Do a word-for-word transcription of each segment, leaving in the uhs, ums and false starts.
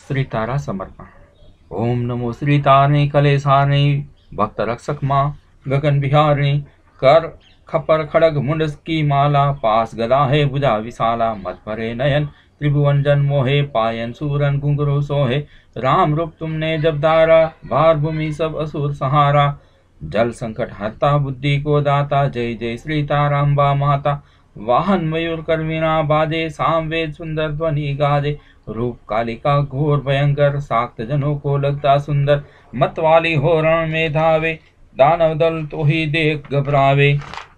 श्री तारा समर्पण। ओम नमो श्री तारिणी कलेसारिणी भक्त रक्षक माँ गगन बिहारिणी। कर खपर खड़ग मुंड की माला, पास गदा है भुजा विशाला। मत भरे नयन त्रिभुवन जन मोहे, पायन सूरन घुंघरू सोहे। राम रूप तुमने जब धारा, भार भूमि सब असुर सहारा। जल संकट हरता बुद्धि को दाता, जय जय श्री तारांबा माता। वाहन मयूर कर्मिना बाजे, साम वेद सुंदर ध्वनि गाजे। रूप कालिका घोर भयंकर, साक्त जनों को लगता सुंदर। मत वाली हो रण में धावे, दानव दल तो ही देख घबरावे।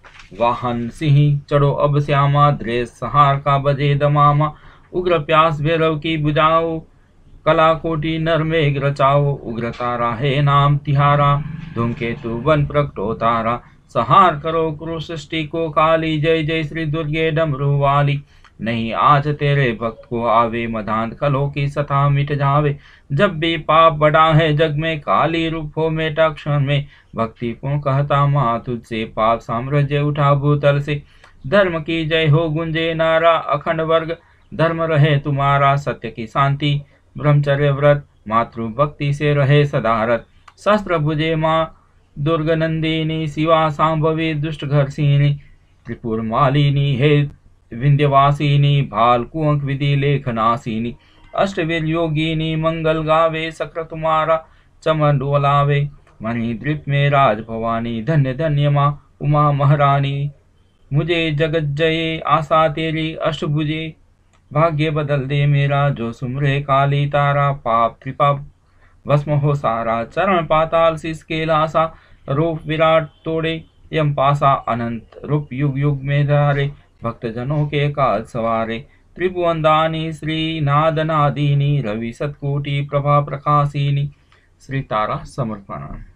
वाहन सिंह चढ़ो अब श्यामा, द्रेस सहार का बजे दमामा। उग्र प्यास भैरव की बुझाओ, कला कोटि नर मेघ रचाओ। उग्र तारा है नाम तिहारा, धूमकेतु बन प्रकटो तारा। संहार करो क्रूर सृष्टि को काली, जय जय श्री दुर्गे डमरू वाली। नहीं आज तेरे भक्त को आवे, मधांत खलों की सता मिट जावे। जब भी पाप बड़ा है जग में, काली रूप हो मेटा क्षण में। भक्ति को कहता माँ तुझसे, पाप साम्राज्य उठा भूतल से। धर्म की जय हो गुंजे नारा, अखंड वर्ग धर्म रहे तुम्हारा। सत्य की शांति ब्रह्मचर्य व्रत, मातृ भक्ति से रहे सदारत। शस्त्र भुजे माँ दुर्ग नंदिनी, शिवा सांभवी दुष्ट घरसिनी। त्रिपुर मालिनी है विंध्यवासिनी, भाल कुंक विधि लेखनासिनी। अष्टवीर योगिनी मंगल गावे, सक्र तुम्हारा चमन डोलावे। मणिद्वीप में राज भवानी, धन्य धन्य माँ उमा महारानी। मुझे जगत जये आशा तेरी, अष्टभुजे भाग्य बदल दे मेरा। जो सुमरे काली तारा, पाप कृपा भस्म हो सारा। चरण पाताल शीश के लासा, रूप विराट तोड़े यम पासा। अनंत रूप युग युग में धारे, भक्त जनों के काज सवारे। त्रिभुवन दानी श्री नाद नादिनी, रवि सतकोटि प्रभा प्रकाशिनी। श्री तारा समर्पण।